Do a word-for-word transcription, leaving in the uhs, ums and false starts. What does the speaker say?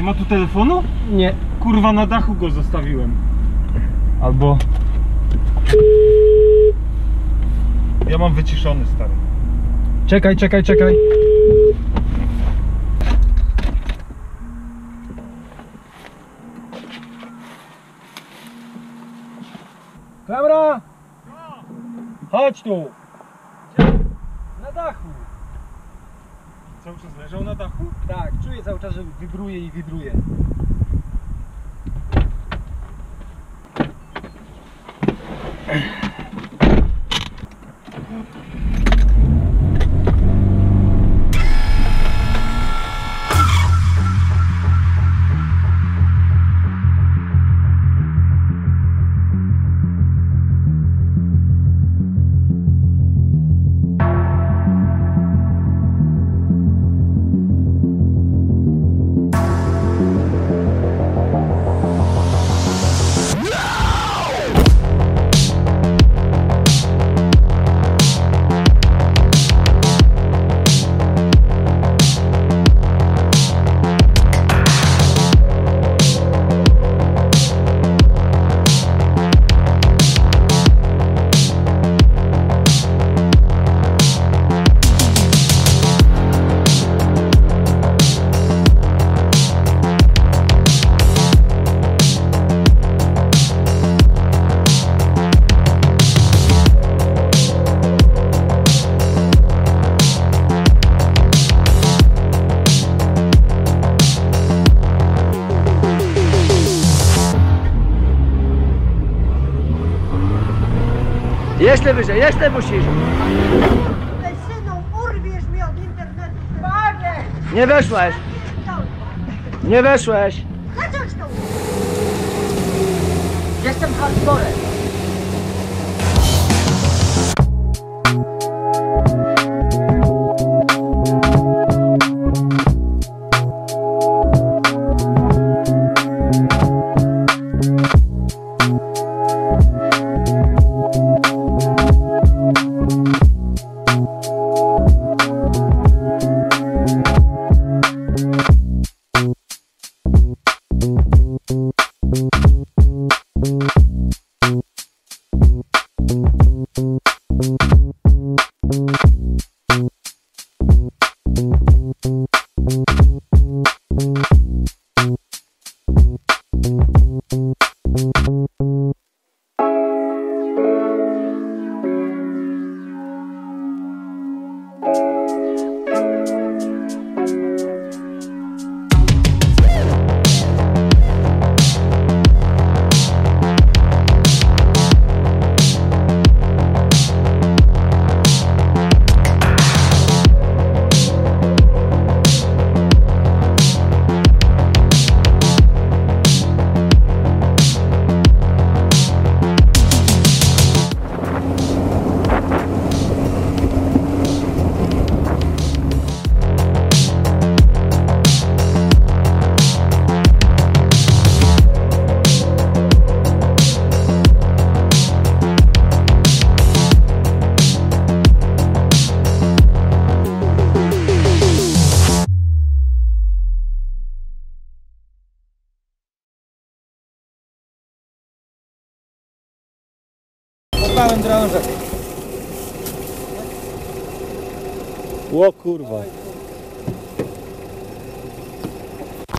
ma tu telefonu? Nie. Kurwa, na dachu go zostawiłem. Albo... Ja mam wyciszony, stary. Czekaj, czekaj, czekaj. Kamera! Chodź tu! Na dachu! Cały czas leżał na dachu? Tak, czuję cały czas, że wibruje i wibruje. Jeszcze wyżej, jeszcze musisz. Synu, urwiesz mi od internetu. Panie! Nie weszłeś. Nie weszłeś. Chociaż to! Jestem hardcorem. Podpałem drążek. O kurwa.